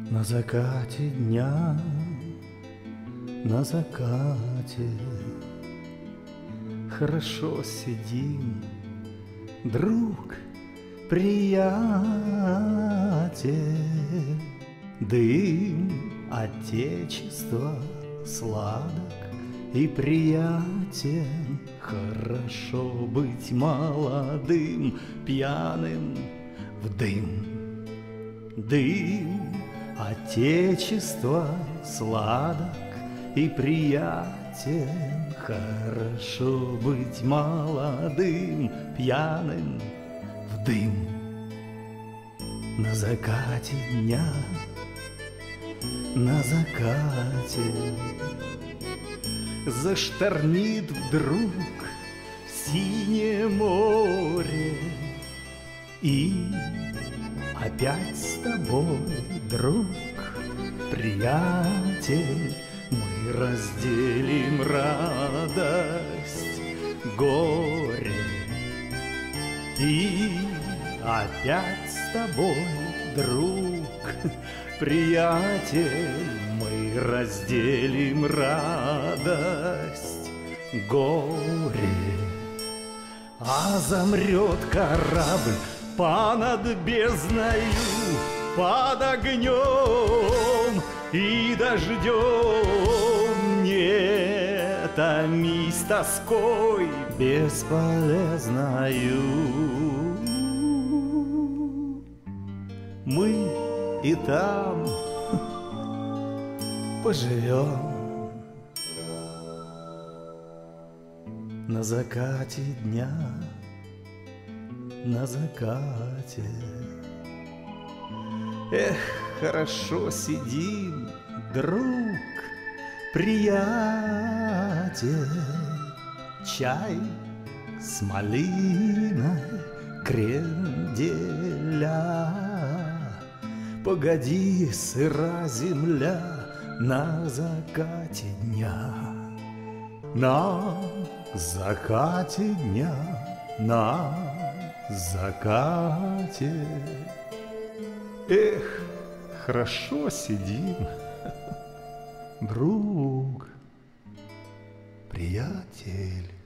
На закате дня, на закате хорошо сидим, друг, приятель. Дым Отечества сладок и приятен. Хорошо быть молодым, пьяным в дым. Дым Отечества сладок и приятен. Хорошо быть молодым, пьяным в дым. На закате дня, на закате зашторнит вдруг синее море, и опять с тобой, друг, приятель, мы разделим радость, горе. И опять с тобой, друг, приятель, мы разделим радость, горе. А замрет корабль понад бездною, под огнем и дождем. Не томись тоской бесполезною, мы и там поживем. На закате дня, на закате. Эх, хорошо сидим, друг, приятель. Чай с малиной, кренделя. Погоди, сыра земля, на закате дня. На закате дня, на закате. Эх, хорошо сидим, друг, приятель.